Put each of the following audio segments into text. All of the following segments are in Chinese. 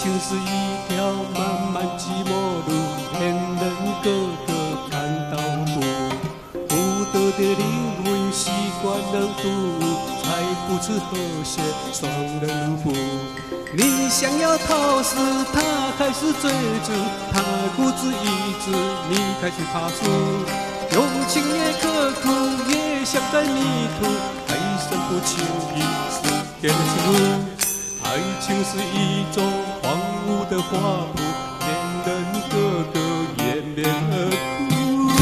情是一条漫漫寂寞路，恋人个个看到哭。孤独的灵魂习惯了独舞，才不知和谐双人舞。你想要逃时，他开始追逐；他固执一直，你开始爬树。用情也刻苦，也想在迷途，爱深不轻易是给了情路。爱情是一种荒芜的花圃，恋人个个掩面而哭。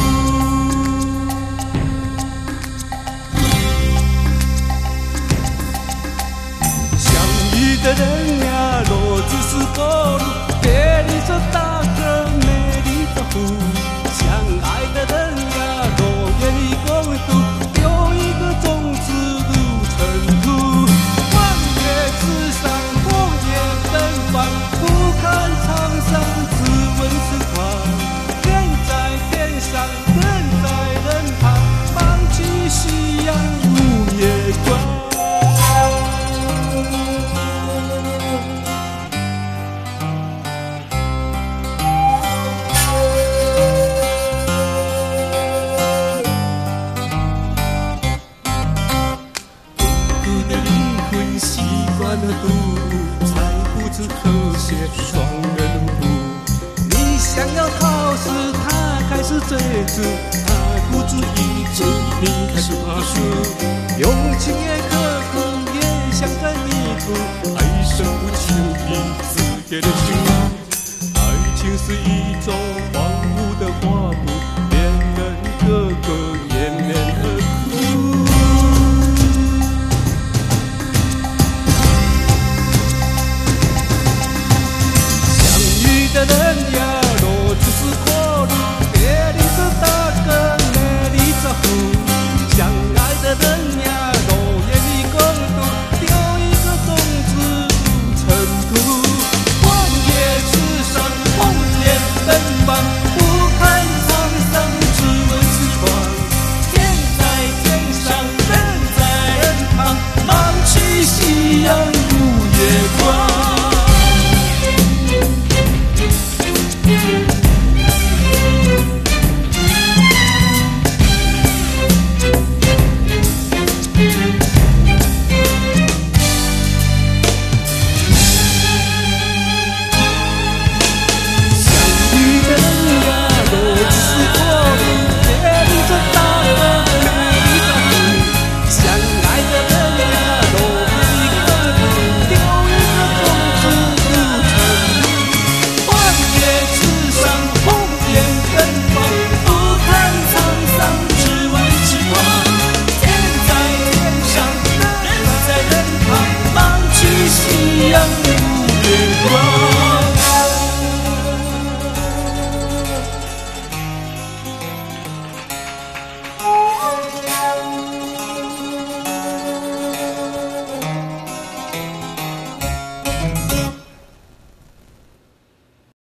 相遇的人呀，若只是过路，别离这大河美丽的湖。相爱的人呀，若愿意共度，有一个种子入尘土。望月之上，光也奔放，不看沧桑，只问时光。天在天上，人在人旁，放弃夕阳无夜光。习惯了独舞，才不知和谐双人舞。你想要逃时，他开始追逐；他固执一直，你开始爬树。用情也刻苦，也想在迷途，爱深不轻易只给了情路。爱情是一种荒芜的花圃。